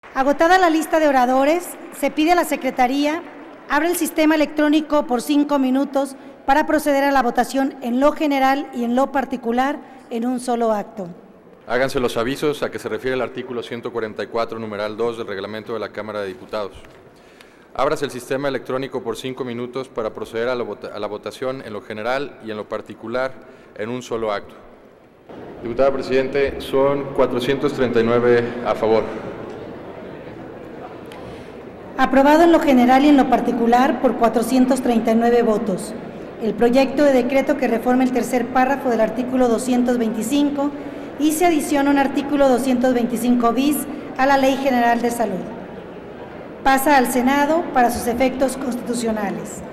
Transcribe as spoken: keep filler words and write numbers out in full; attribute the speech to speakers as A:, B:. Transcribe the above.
A: Agotada la lista de oradores, se pide a la Secretaría abre el sistema electrónico por cinco minutos para proceder a la votación en lo general y en lo particular en un solo acto.
B: Háganse los avisos a que se refiere el artículo ciento cuarenta y cuatro, numeral dos del reglamento de la Cámara de Diputados. Ábrase el sistema electrónico por cinco minutos para proceder a la, vota a la votación en lo general y en lo particular en un solo acto. Diputada Presidente, son cuatrocientos treinta y nueve a favor.
A: Aprobado en lo general y en lo particular por cuatrocientos treinta y nueve votos. El proyecto de decreto que reforma el tercer párrafo del artículo doscientos veinticinco y se adiciona un artículo doscientos veinticinco bis a la Ley General de Salud. Pasa al Senado para sus efectos constitucionales.